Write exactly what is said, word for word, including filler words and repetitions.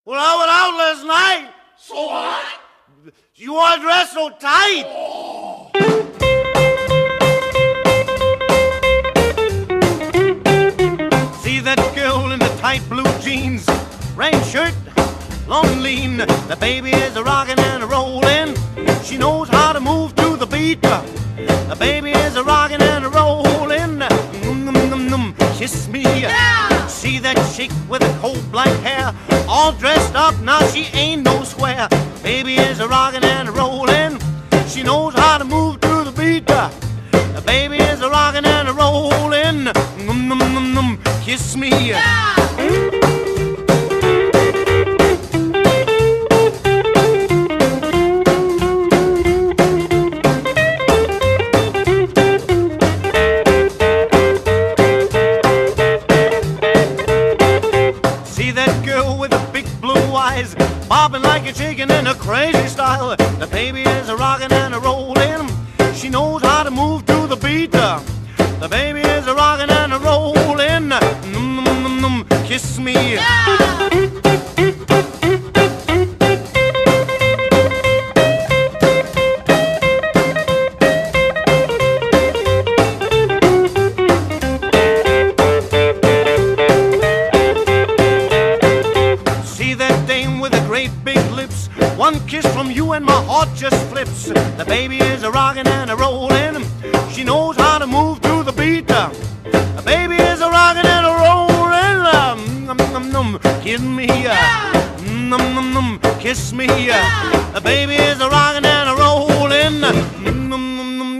Well, I went out last night. So what? You wore a dress so tight. Oh. See that girl in the tight blue jeans, rain shirt, long and lean. The baby is a rockin' and a rollin'. She knows how to move to the beat. The baby is a rockin' and a rollin'. Num, num, num, num, kiss me. Yeah. See that chick with the coal black hair, all dressed up, now she ain't no square. Baby is a rockin' and a rollin'. She knows how to move to the beat. The baby is a rockin' and a rollin'. Num, num, num, num, kiss me. Yeah. Bobbing like a chicken in a crazy style. The baby is a rockin' and a rollin'. She knows how to move to the beat. The baby is a rockin' and a rollin'. Num, num, num, num, kiss me. Yeah. One kiss from you and my heart just flips. The baby is a rockin' and a rollin'. She knows how to move to the beat. The baby is a rockin' and a rollin'. Num, num, num, kiss me. Yeah. Num, num, num, kiss me. Yeah. The baby is a rockin' and a rollin'. Num, num, num,